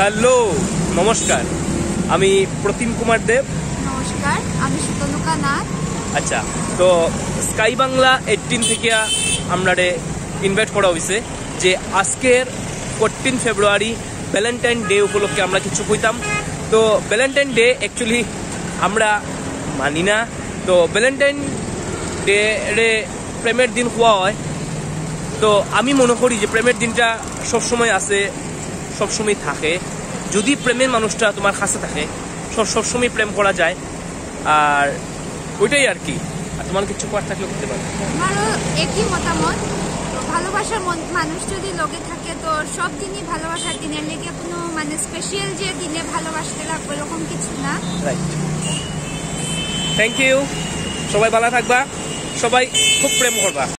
Hello, নমস্কার। আমি প্রতিম কুমার দেব। নমস্কার, আমি সুতনুকা নাথ। আচ্ছা, তো স্কাই বাংলা 18 থেকে আমরা ইনভাইট করা হয়েছে যে আজকের 14 ফেব্রুয়ারি ভ্যালেন্টাইন ডে উপলক্ষে আমরা কিছু কইতাম। তো ভ্যালেন্টাইন ডে অ্যাকচুয়ালি আমরা মানি না। তো ভ্যালেন্টাইন ডে প্রেমের দিন হওয়া হয়। তো আমি মনে করি যে প্রেমের দিনটা সবসময় আছে, সবসময় থাকে। যদি প্রেমের মানুষটা তোমার কাছে থাকে, সবসময় প্রেম করা যায়। আর ওইটাই আর কি। আর তোমার কিছু করার থাকলে করতে পারো। আমারও একই মতামত। ভালোবাসার মানুষ যদি লগে থাকে তো সব দিনই ভালোবাসার দিনের লেগে কোনো স্পেশাল যে দিনে ভালোবাসতে লাগবে এরকম কিছু না। Right, thank you. সবাই ভালো থাকবা, সবাই খুব প্রেম করবা।